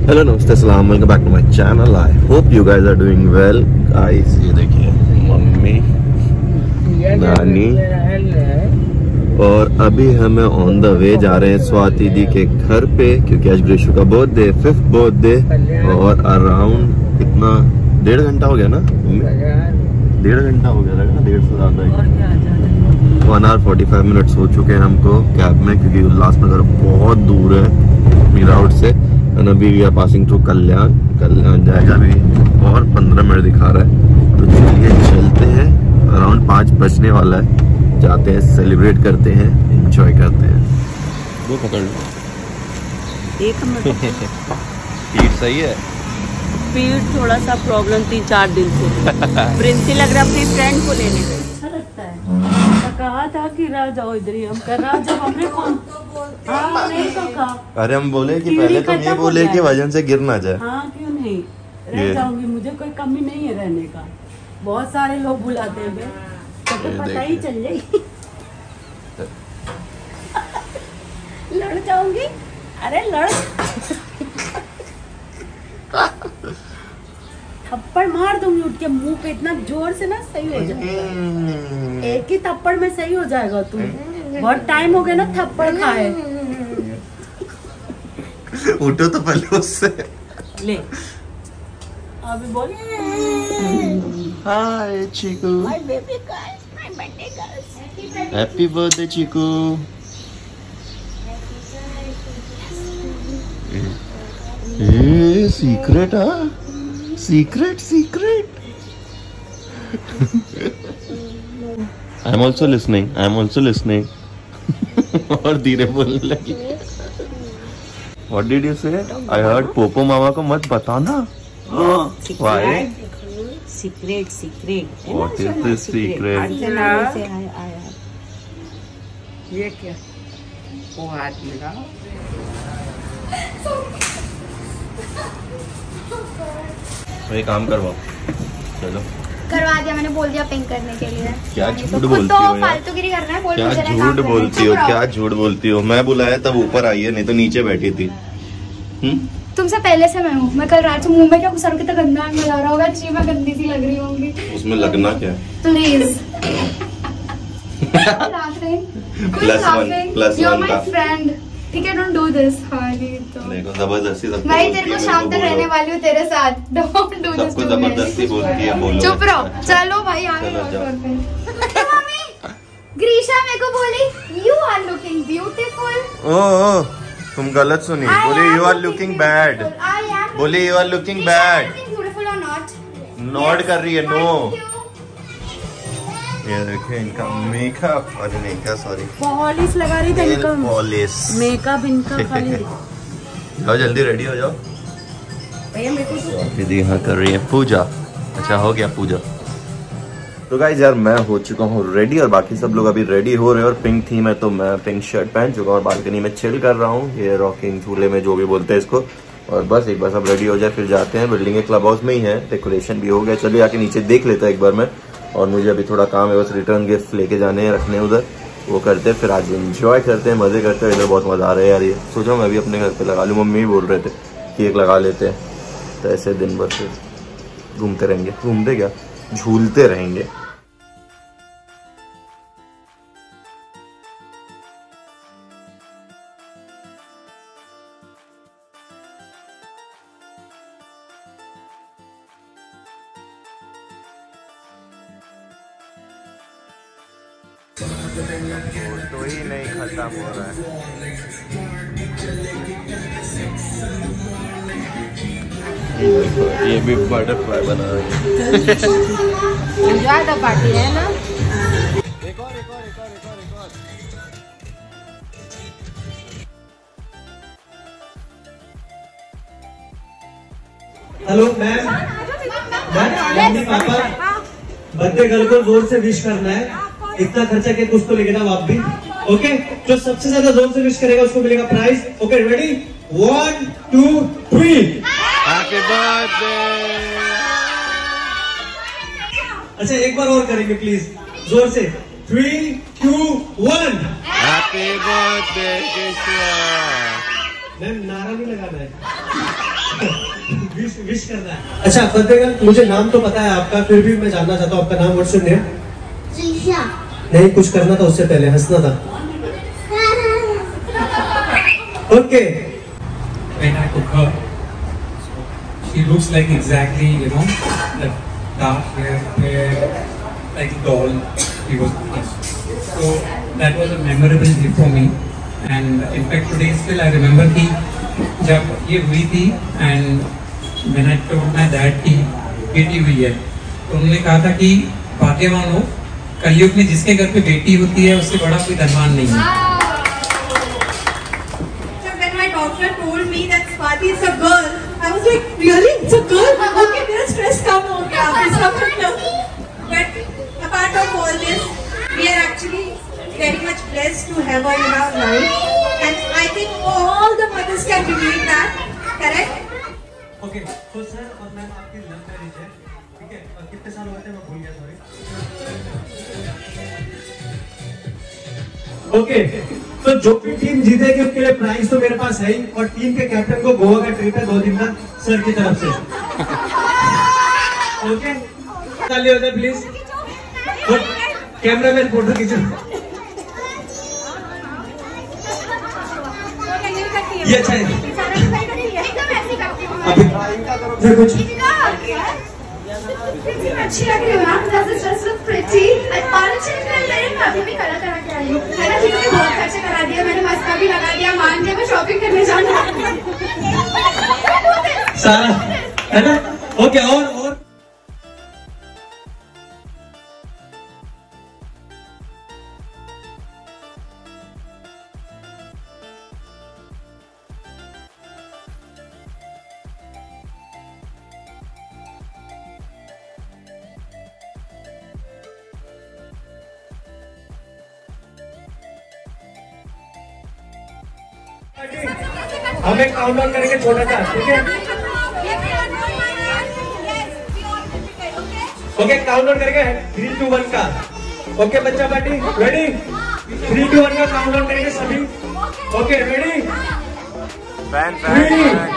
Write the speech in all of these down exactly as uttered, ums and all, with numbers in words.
Hello नमस्ते सलाम, welcome back to my channel. I hope you guys are doing well. Guys ये देखिए mummy, नानी और अभी हमें ऑन द वे जा रहे हैं स्वाति दी के घर पे, क्योंकि आज ग्रीशु का बर्थडे, फिफ्थ बर्थडे। और अराउंड कितना डेढ़ घंटा हो गया ना मम्मी? डेढ़ घंटा हो गया लगना, डेढ़ से ज्यादा। One hour forty five minutes हो चुके हैं हमको कैब में, क्योंकि उल्लासनगर बहुत दूर है मीरा रोड से। अभी we are passing through Kalyan. Kalyan जाएगा अभी और पंद्रह मिनट दिखा रहा है, तो चलिए चलते हैं। अराउंड पाँच बजने वाला है, जाते हैं, सेलिब्रेट करते हैं, एंजॉय करते हैं। वो पकड़ लो एक मिनट। पीठ सही है? पीठ थोड़ा सा प्रॉब्लम तीन चार दिन से। प्रिंसी लग रहा है अपनी फ्रेंड को लेने गई। अच्छा लगता है। कहा था कि रह जाओ इधर ही, हम कर रहा जब हमने कौन हाँ, नहीं तो कहा। अरे हम बोले कि पहले तुम ये बोले कि वजन से गिर ना जाए। हाँ क्यों नहीं, रह जाऊंगी, मुझे कोई कमी नहीं है रहने का। बहुत सारे लोग बुलाते हैं, तो, तो पता ही चल जाएगी। लड़ जाऊंगी, अरे लड़ थप्पड़ मार दूंगी उठ के मुंह पे, इतना जोर से ना सही हो जाएगा। एक ही थप्पड़ में सही हो जाएगा। तू बहुत टाइम हो गया ना थप्पड़ खाए। उठो तो पहले उससे ले अभी बोल। Hi Chiku, my baby girl, my birthday girl, happy birthday Chiku. ये सीक्रेट है, secret secret. I am also listening, I am also listening. और धीरे बोलने लगी। What did you say? I heard Popo मामा को मत बताना। Why? Secret secret. What is this secret? ये क्या? वो हाथ मिला। भाई काम करवाओ, चलो। करवा दिया मैंने, बोल दिया पिंक करने के लिए। क्या झूठ तो बोलती तो हो यार? फालतूगिरी करना है, बोल क्या मुझे झूठ बोलती हो, क्या झूठ बोलती हो? मैं बुलाया तब ऊपर आई है, नहीं तो नीचे बैठी थी। हुँ? तुमसे पहले से मैं हूँ। मैं कल रात से मुंह में क्या सर कितना गंदा लग रहा होगा, ची मैं गंदी सी लग रही होंगी। उसमें लगना क्या है? Please plus one, plus one का फ्रेंड, ठीक है? Don't do this. हाँ नहीं तो देखो जबरदस्ती सबको मैं तेरे को शाम तक रहने वाली हूँ तेरे साथ। Don't do this. सबको जबरदस्ती बोलती है, बोलो। चुप रहो, चलो भाई आगे। मम्मी ग्रीशा मेरे को बोली you are looking beautiful. Oh तुम गलत सुनी, बोले यू आर लुकिंग बैड। बोले you are looking bad. Beautiful और नॉट? नॉट कर रही है, नो। ये देखिए इनका मेकअप, अरे नहीं क्या सॉरी, पॉलिश लगा रही थी इनका, पॉलिश मेकअप इनका खाली। जाओ जल्दी रेडी हो जाओ। भैया मेरे को तो दीदी यहाँ कर रही है पूजा। अच्छा हो गया पूजा। तो गाइस यार मैं हो चुका हूँ रेडी और बाकी सब लोग अभी रेडी हो रहे हैं। और पिंक थीम है तो मैं पिंक शर्ट पहन चुका हूँ और बालकनी में चिल कर रहा हूँ, ये रॉकिंग झूले में जो भी बोलते हैं इसको। और बस एक बार सब रेडी हो जाए फिर जाते हैं। बिल्डिंग के क्लब हाउस में ही है, डेकोरेशन भी हो गया। चलिए आके नीचे देख लेता है एक बार मैं। और मुझे अभी थोड़ा काम है, बस रिटर्न गिफ्ट लेके जाने हैं, रखने उधर, वो करते हैं। फिर आज एंजॉय करते हैं, मजे करते हैं। इधर बहुत मजा आ रहा है यार। ये सोचा मैं भी अपने घर पे लगा लूँ, मम्मी भी बोल रहे थे कि एक लगा लेते हैं। तो ऐसे दिन भर फिर घूमते रहेंगे, घूमते क्या झूलते रहेंगे। तो ही नहीं खत्म हो रहा है। ये भी बटरफ्लाई बना रही है। एंजॉय द पार्टी है ना। एक और एक और एक और एक और एक और। Hello ma'am, mummy papa birthday girl को जोर से विश करना है। इतना खर्चा के कुछ तो लेके ना आप भी। ओके, जो सबसे ज्यादा जोर से विश करेगा उसको मिलेगा prize. Okay ready, one two three. Happy birthday. अच्छा एक बार और करेंगे प्लीज, जोर से। Three two one. Happy birthday Keshav. Ma'am नारा नहीं लगाना है। विश विश करना है। अच्छा फतेहगढ़, मुझे नाम तो पता है आपका, फिर भी मैं जानना चाहता हूँ आपका नाम। What's your name? त्रिशा। नहीं, कुछ करना था उससे पहले, हंसना था। Okay. When I cook her, she looks like exactly, you know, the dark hair, hair like a doll. She was, so that was a memorable day for me. And in fact today still I remember कि जब ये हुई थी and when I told my dad कि बेटी हुई है, तो उन्होंने कहा था कि भाग्यवान हो, कलयुग में जिसके घर पे बेटी होती है उससे बड़ा कोई धनवान नहीं है। Doctor told me that Swati is a girl. I was like, really? It's a girl? Okay, मेरा stress कम हो गया. इसका मतलब. But apart of all this, we are actually very much blessed to have her in our life, and I think all the mothers can relate that. Correct? Okay. So sir और ma'am आपकी love marriage है, ठीक है? और कितने साल हुए थे मैं भूल गया, सॉरी। Okay. तो जो भी टीम जीतेगी उसके लिए प्राइज तो मेरे पास है ही, और टीम के कैप्टन को गोवा का ट्रिप है दो दिन का सर की तरफ से। ओके, ताली हो जाए प्लीज। कैमरामैन फोटो खींचो। ये अच्छा है। अभी कुछ अच्छी लग रही हो ना, जैसे just look pretty। और अच्छी लग रही है, मैं अभी भी कलर करा के आई हूँ। मैंने ठीक है बहुत खर्चा करा दिया, मैंने मस्का भी लगा दिया, मान के मैं शॉपिंग करने जाना सारा है ना। ओके, और और हम एक काउंट डाउन करेंगे छोटा सा, ठीक है? ओके, काउंट डाउन करेंगे थ्री टू वन का। ओके बच्चा party ready? Three two one का काउंट डाउन करेंगे सभी। Okay ready? थ्री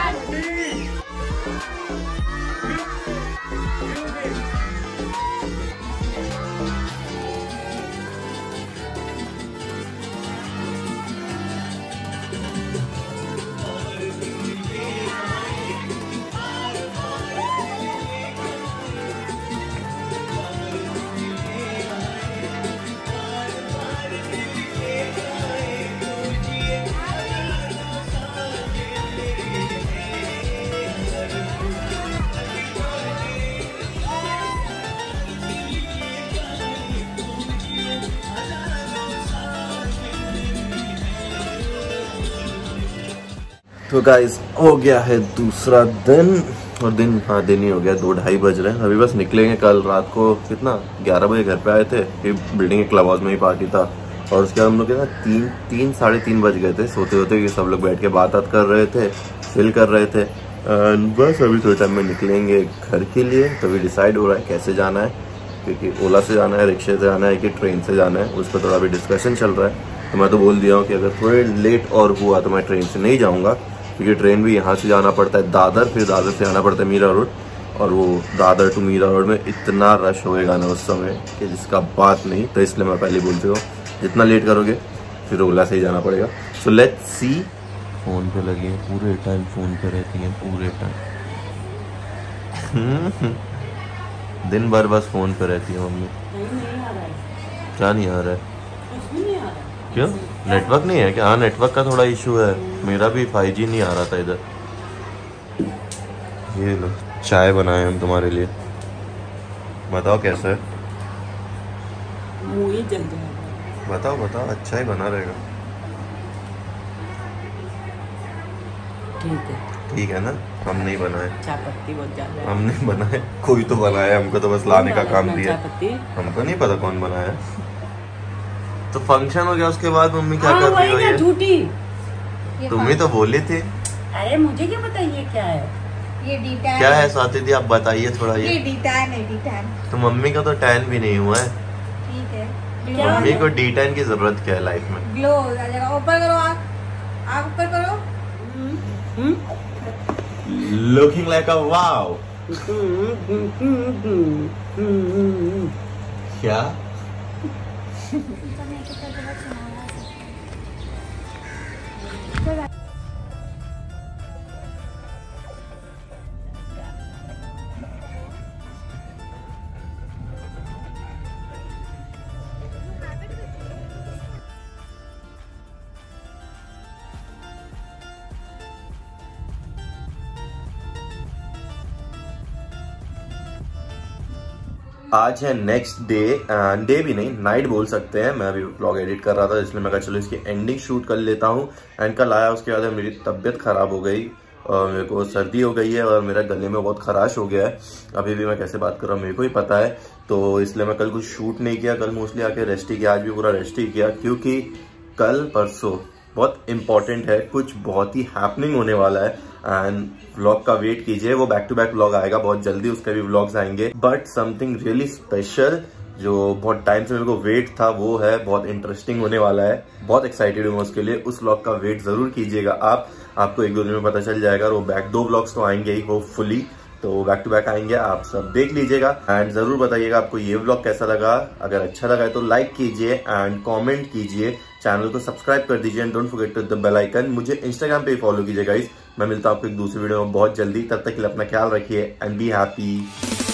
तो गाइस हो गया है दूसरा दिन, और दिन हाँ दिन ही हो गया, दो ढाई बज रहे हैं। अभी बस निकलेंगे। कल रात को कितना ग्यारह बजे घर पे आए थे, फिर बिल्डिंग के क्लब हाउस में ही पार्टी था, और उसके बाद हम लोग ना तीन तीन साढ़े तीन बज गए थे सोते होते, कि सब लोग बैठ के बात बात कर रहे थे, चिल कर रहे थे। बस अभी थोड़े टाइम में निकलेंगे घर के लिए। तो अभी डिसाइड हो रहा है कैसे जाना है, क्योंकि ओला से जाना है, रिक्शे से जाना है कि ट्रेन से जाना है, उस पर थोड़ा अभी डिस्कशन चल रहा है। तो मैं तो बोल दिया हूँ कि अगर थोड़े लेट और हुआ तो मैं ट्रेन से नहीं जाऊँगा, क्योंकि ट्रेन भी यहाँ से जाना पड़ता है दादर, फिर दादर से जाना पड़ता है मीरा रोड, और वो दादर टू मीरा रोड में इतना रश होएगा ना उस समय कि जिसका बात नहीं। तो इसलिए मैं पहले बोल चुका हूँ जितना लेट करोगे फिर ओला से ही जाना पड़ेगा। So let's see. फ़ोन पे लगी है, पूरे टाइम फ़ोन पे रहती हैं, पूरे टाइम दिन भर बस फ़ोन पे रहती है मम्मी। क्या नहीं आ रहा है? क्यों, नेटवर्क नहीं है क्या? हाँ नेटवर्क का थोड़ा इशू है, मेरा भी फाइव जी नहीं आ रहा था इधर। ये लो चाय बनाए हम तुम्हारे लिए, बताओ कैसा है? मुँह ही जल जाएगा। बताओ बताओ, अच्छा ही बना रहेगा। ठीक है ठीक है ना, हम नहीं बनाए, चाय पत्ती बहुत ज्यादा है। हम नहीं बनाए, कोई तो बनाया, हमको तो बस लाने का काम दिया। चाय पत्ती हमको नहीं पता कौन बनाया। तो फंक्शन हो गया, उसके बाद मम्मी क्या कर रही हो? ये झूठी तुम ही तो बोली थी। अरे मुझे क्या पता ये क्या है? ये डी टैन क्या है स्वाति दी, आप बताइए थोड़ा। ये ये डी टैन है, डी टैन। तो मम्मी का तो टैन भी नहीं हुआ है। ठीक है, मम्मी को डी टैन की जरूरत क्या है लाइफ में? ग्लो हो जाएगा। ऊपर करो, आँख आँख ऊपर करो। Looking like a wow. क्या आज है नेक्स्ट डे, डे भी नहीं नाइट बोल सकते हैं। मैं अभी व्लॉग एडिट कर रहा था इसलिए मैं कहा चलो इसकी एंडिंग शूट कर लेता हूँ। एंड कल आया उसके बाद मेरी तबीयत खराब हो गई और मेरे को सर्दी हो गई है और मेरा गले में बहुत खराश हो गया है। अभी भी मैं कैसे बात कर रहा हूँ मेरे को ही पता है, तो इसलिए मैं कल कुछ शूट नहीं किया। कल मोस्टली आके रेस्ट ही किया, आज भी पूरा रेस्ट ही किया क्योंकि कल परसों बहुत इंपॉर्टेंट है, कुछ बहुत ही हैपनिंग होने वाला है। एंड व्लॉग का वेट कीजिए, वो बैक टू बैक व्लॉग आएगा बहुत जल्दी, उसके भी व्लॉग्स आएंगे। बट समथिंग रियली स्पेशल जो बहुत टाइम से मेरे को वेट था वो है, बहुत इंटरेस्टिंग होने वाला है। बहुत एक्साइटेड हूँ उसके लिए। उस व्लॉग का वेट जरूर कीजिएगा आप, आपको एक दो दिन में पता चल जाएगा। और वो बैक दो व्लॉग्स तो आएंगे ही होपफुली, तो बैक टू बैक आएंगे, आप सब देख लीजिएगा। एंड जरूर बताइएगा आपको ये व्लॉग कैसा लगा। अगर अच्छा लगा है तो लाइक कीजिए एंड कमेंट कीजिए, चैनल को सब्सक्राइब कर दीजिए and don't forget to the bell icon. मुझे इंस्टाग्राम पे फॉलो कीजिए गाइस। मैं मिलता हूँ आपको एक दूसरी वीडियो में बहुत जल्दी, तब तक के लिए अपना ख्याल रखिए एंड बी हैप्पी।